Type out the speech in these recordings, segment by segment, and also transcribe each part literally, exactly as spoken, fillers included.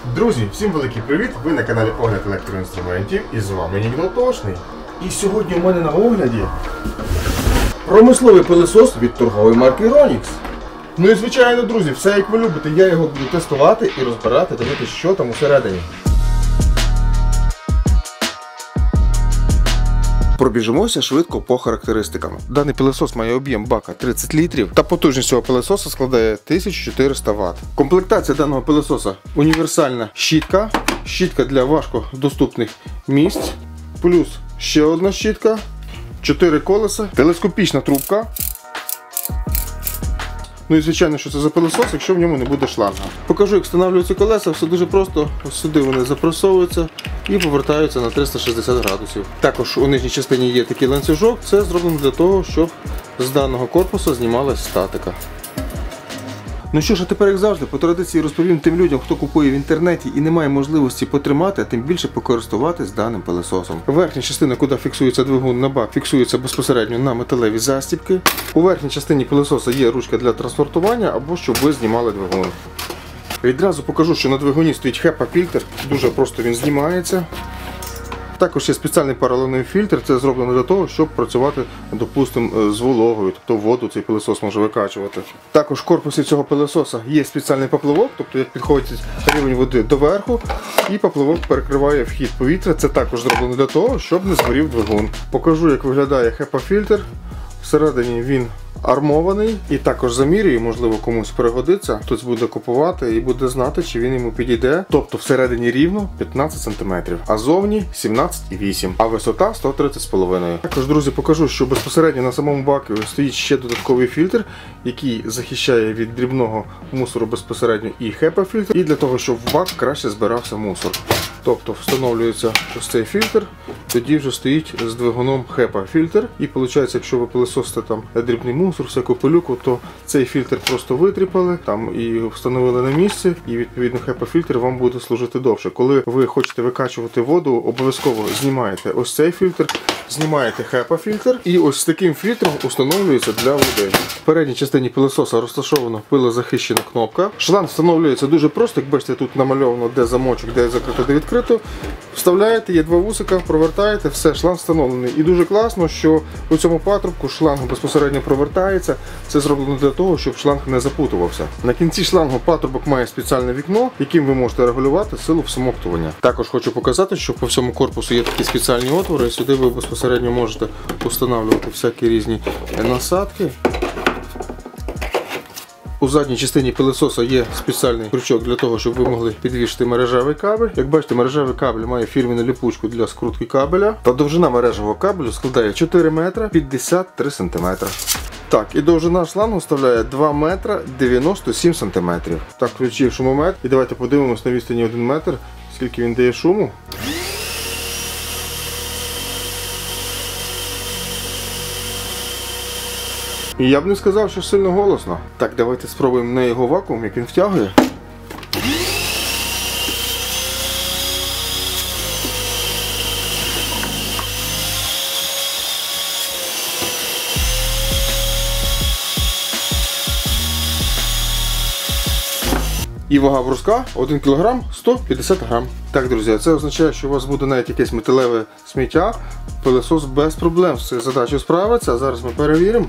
Друзі, всім великий привіт! Ви на каналі Огляд електроінструментів і з вами Нік Дотошний. І сьогодні у мене на огляді промисловий пилосос від торгової марки Ronix. Ну і звичайно, друзі, все як ви любите, я його буду тестувати і розбирати, дивитися, що там усередині. Пробіжимося швидко по характеристикам. Даний пилосос має об'єм бака тридцять літрів та потужність цього пилососа складає тисячу чотириста ватт. Комплектація даного пилососа – універсальна щітка, щітка для важкодоступних місць, плюс ще одна щітка, чотири колеса, телескопічна трубка. Ну і звичайно, що це за пилосос, якщо в ньому не буде шланга. Покажу, як встановлюються колеса, все дуже просто. Ось сюди вони запресовуються і повертаються на триста шістдесят градусів. Також у нижній частині є такий ланцюжок, це зроблено для того, щоб з даного корпусу знімалась статика. Ну що ж, а тепер, як завжди, по традиції розповім тим людям, хто купує в інтернеті і не має можливості потримати, а тим більше покористуватись даним пилососом. Верхня частина, куди фіксується двигун на бак, фіксується безпосередньо на металеві застібки. У верхній частині пилососа є ручка для транспортування або щоб ви знімали двигун. Відразу покажу, що на двигуні стоїть хепа-фільтр, дуже просто він знімається. Також є спеціальний поролоновий фільтр, це зроблено для того, щоб працювати, допустимо, з вологою, тобто воду цей пилосос може викачувати. Також в корпусі цього пилососа є спеціальний поплавок, тобто як підходить рівень води до верху, і поплавок перекриває вхід повітря, це також зроблено для того, щоб не згорів двигун. Покажу, як виглядає хепа-фільтр. Всередині він армований і також замірює, можливо комусь пригодиться, хтось буде купувати і буде знати, чи він йому підійде. Тобто всередині рівно п'ятнадцять сантиметрів, а зовні сімнадцять і вісім, а висота сто тридцять з половиною. Також, друзі, покажу, що безпосередньо на самому баку стоїть ще додатковий фільтр, який захищає від дрібного мусору безпосередньо і хепа-фільтр, і для того, щоб в бак краще збирався мусор. Тобто встановлюється ось цей фільтр, тоді вже стоїть з двигуном хепа-фільтр. І виходить, якщо ви пилососите там дрібний мусор, всяку пилюку, то цей фільтр просто витріпали там і встановили на місці, і відповідно хепа-фільтр вам буде служити довше. Коли ви хочете викачувати воду, обов'язково знімаєте ось цей фільтр, знімаєте хепа-фільтр і ось з таким фільтром установлюється для води. В передній частині пилососа розташована пилозахищена кнопка. Шланг встановлюється дуже просто, як бачите, тут намальовано, де замочок, де закрито, де відкрито. Вставляєте, є два вусика, провертаєте, все, шланг встановлений. І дуже класно, що у цьому патрубку шланг безпосередньо провертається. Це зроблено для того, щоб шланг не запутувався. На кінці шлангу патрубок має спеціальне вікно, яким ви можете регулювати силу всмоктування. Також хочу показати, що по всьому корпусу є такі спеціальні отвори, і сюди ви безпосередньо можете встановлювати всякі різні насадки. У задній частині пилососа є спеціальний крючок для того, щоб ви могли підвішити мережевий кабель. Як бачите, мережевий кабель має фірменну ліпучку для скрутки кабеля. Та довжина мережевого кабелю складає чотири метри п'ятдесят три сантиметри. Так, і довжина шлангу ставляє два метри дев'яносто сім сантиметрів. Так, включив шумомет. І давайте подивимось на відстані один метр, скільки він дає шуму. І я б не сказав, що сильно голосно. Так, давайте спробуємо на його вакуум, як він втягує. І вага бруска один кілограм сто п'ятдесят грам. Так, друзі, це означає, що у вас буде навіть якесь металеве сміття. Пилосос без проблем з цією задачею справиться. А зараз ми перевіримо.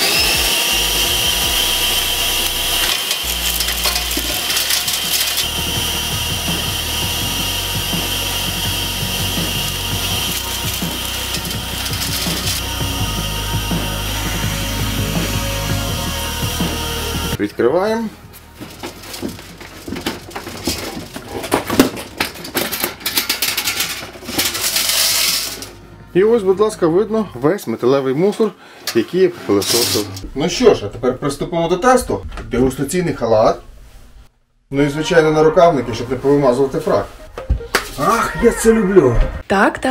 Відкриваємо. І ось, будь ласка, видно весь металевий мусор, який є пилососом. Ну що ж, а тепер приступимо до тесту. Дегустаційний халат. Ну і, звичайно, нарукавники, щоб не повимазувати фрак. Ах, я це люблю. Так, так.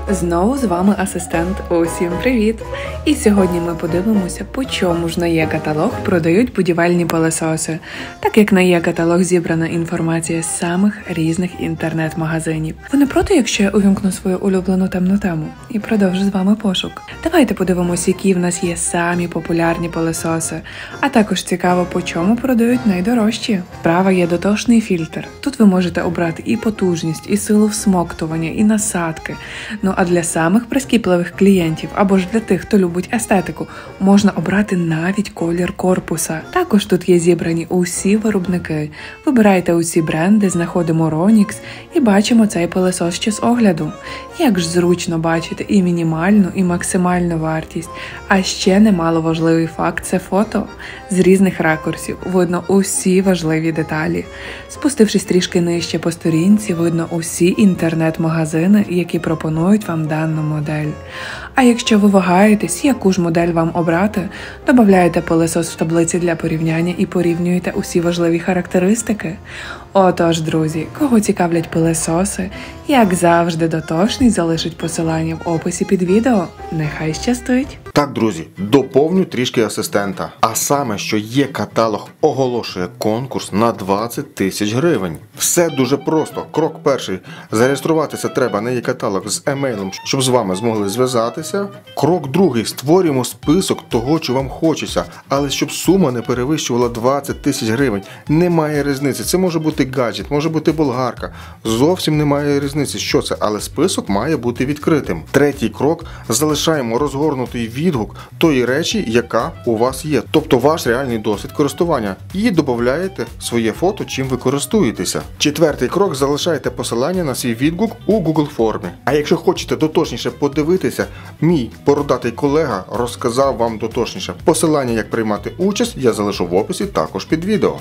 Знову з вами асистент. Усім привіт! І сьогодні ми подивимося, по чому ж на Є-каталог продають будівельні пилососи, так як на Є-каталог зібрана інформація з самих різних інтернет-магазинів. Ви не проти, якщо я увімкну свою улюблену темну тему і продовжу з вами пошук? Давайте подивимося, які в нас є самі популярні пилососи, а також цікаво, по чому продають найдорожчі. Справа є дотошний фільтр. Тут ви можете обрати і потужність, і силу всмоктування, і насадки. Ну а для самих прискіпливих клієнтів, або ж для тих, хто любить естетику, можна обрати навіть колір корпуса. Також тут є зібрані усі виробники. Вибирайте усі бренди, знаходимо Ronix і бачимо цей пилосос ще з огляду. Як ж зручно бачити і мінімальну, і максимальну вартість. А ще немало важливий факт – це фото. З різних ракурсів видно усі важливі деталі. Спустившись трішки нижче по сторінці, видно усі інтернет-магазини, які пропонують вам дану модель. А якщо ви вагаєтесь, яку ж модель вам обрати, додаєте пилосос в таблиці для порівняння і порівнюєте усі важливі характеристики. Отож, друзі, кого цікавлять пилососи, як завжди дотошний залишить посилання в описі під відео. Нехай щастить! Так, друзі, доповню трішки асистента. А саме, що Є-каталог оголошує конкурс на двадцять тисяч гривень. Все дуже просто. Крок перший. Зареєструватися треба на Є-каталог з емейлом, щоб з вами змогли зв'язатися. Крок другий. Створюємо список того, що вам хочеться. Але щоб сума не перевищувала двадцять тисяч гривень. Немає різниці. Це може бути гаджет, може бути болгарка. Зовсім немає різниці, що це. Але список має бути відкритим. Третій крок. Залишаємо розгорнутий відгук тої речі, яка у вас є. Тобто ваш реальний досвід користування. І додаєте своє фото, чим ви користуєтеся. Четвертий крок. Залишаєте посилання на свій відгук у Google формі. А якщо хочете дотошніше подивитися, мій бородатий колега розказав вам дотошніше. Посилання, як приймати участь, я залишу в описі також під відео.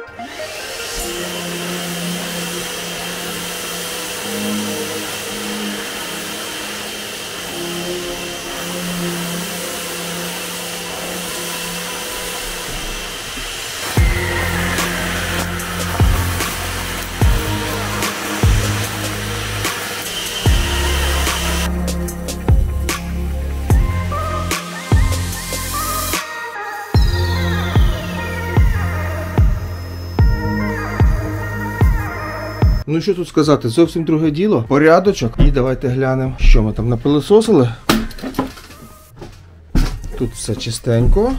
Ну що тут сказати, зовсім друге діло. Порядочок. І давайте глянемо, що ми там напилососили. Тут все чистенько.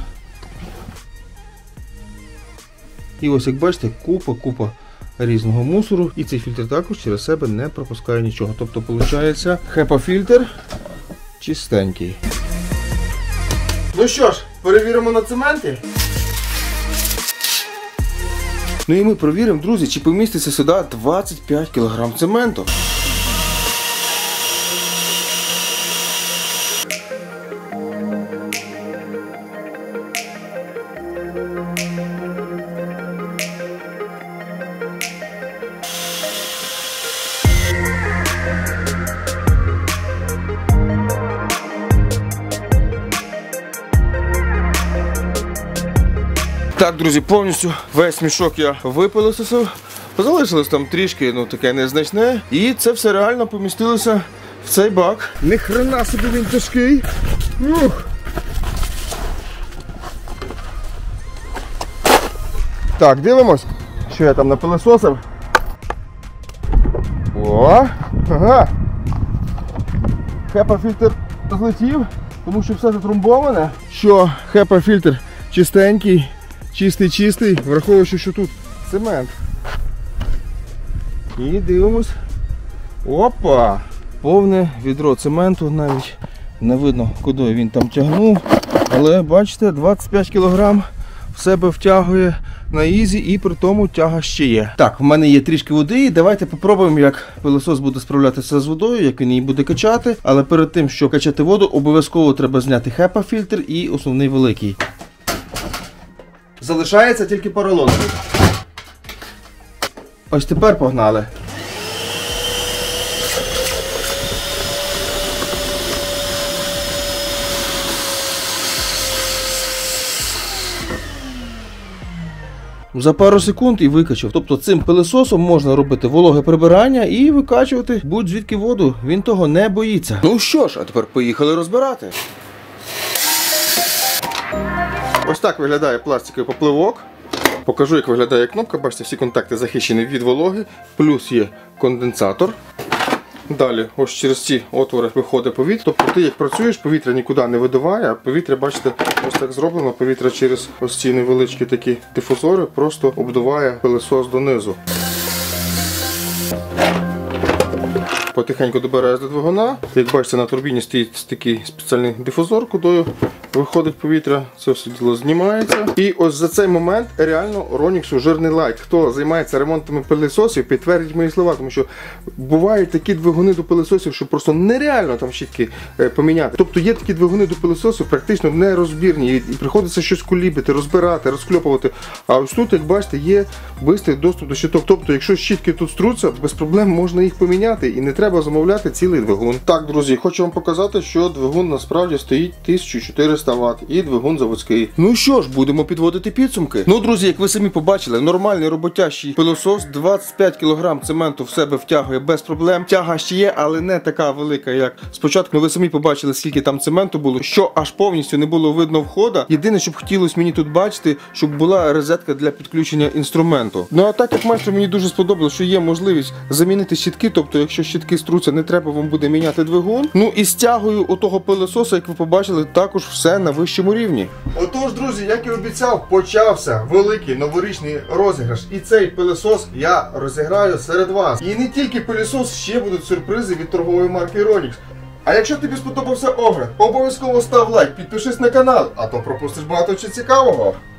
І ось як бачите, купа-купа різного мусору. І цей фільтр також через себе не пропускає нічого. Тобто, виходить, HEPA-фільтр чистенький. Ну що ж, перевіримо на цементі. Ну і ми провіримо, друзі, чи поміститься сюди двадцять п'ять кілограм цементу. Так, друзі, повністю весь мішок я випилососив. Залишилось там трішки, ну таке незначне. І це все реально помістилося в цей бак. Ні хрена собі він тяжкий. Ух. Так, дивимось, що я там напилососив. О, ага. HEPA-фільтр злетів, тому що все затrumбоване. Що HEPA-фільтр чистенький. Чистий-чистий, враховуючи, що тут цемент. І дивимось. Опа! Повне відро цементу, навіть не видно, куди він там тягнув. Але бачите, двадцять п'ять кілограм в себе втягує на ізі і при тому тяга ще є. Так, в мене є трішки води і давайте попробуємо, як пилосос буде справлятися з водою, як він її буде качати. Але перед тим, що качати воду, обов'язково треба зняти HEPA-фільтр і основний великий. Залишається тільки поролон. Ось тепер погнали. за пару секунд і викачав. Тобто цим пилососом можна робити вологе прибирання і викачувати будь-звідки воду. Він того не боїться. Ну що ж, а тепер поїхали розбирати. Ось так виглядає пластиковий попливок. Покажу, як виглядає кнопка. Бачите, всі контакти захищені від вологи. Плюс є конденсатор. Далі, ось через ці отвори виходить повітря. Тобто ти як працюєш, повітря нікуди не видуває, а повітря, бачите, ось так зроблено. Повітря через ось ці невеличкі такі дифузори просто обдуває пилосос донизу. Потихеньку добирається до двигуна. Як бачите, на турбіні стоїть такий спеціальний дифузор, кудою виходить повітря, це все діло знімається. І ось за цей момент реально Роніксу жирний лайк. Хто займається ремонтами пилососів, підтвердить мої слова, тому що бувають такі двигуни до пилососів, що просто нереально там щітки поміняти. Тобто є такі двигуни до пилососів практично нерозбірні, і приходиться щось кулібити, розбирати, розкльопувати. А ось тут, як бачите, є швидкий доступ до щиток. Тобто, якщо щітки тут струться, без проблем можна їх поміняти і не треба замовляти цілий двигун. Так, друзі, хочу вам показати, що двигун насправді стоїть тисяча чотириста ватт і двигун заводський. Ну що ж, будемо підводити підсумки. Ну, друзі, як ви самі побачили, нормальний роботящий пилосос двадцять п'ять кілограм цементу в себе втягує без проблем. Тяга ще є, але не така велика, як спочатку. Ну, ви самі побачили, скільки там цементу було, що аж повністю не було видно входа. Єдине, що б хотілося мені тут бачити, щоб була розетка для підключення інструменту. Ну, а так як майстер, мені дуже сподобалось, що є можливість замінити щітки, тобто, якщо щітки струться, не треба вам буде міняти двигун. Ну і з тягою отого пилососа, як ви побачили, також все на вищому рівні. Отож, друзі, як і обіцяв, почався великий новорічний розіграш. І цей пилосос я розіграю серед вас. І не тільки пилосос, ще будуть сюрпризи від торгової марки Ronix. А якщо тобі сподобався огляд, обов'язково став лайк, підпишись на канал, а то пропустиш багато чого цікавого.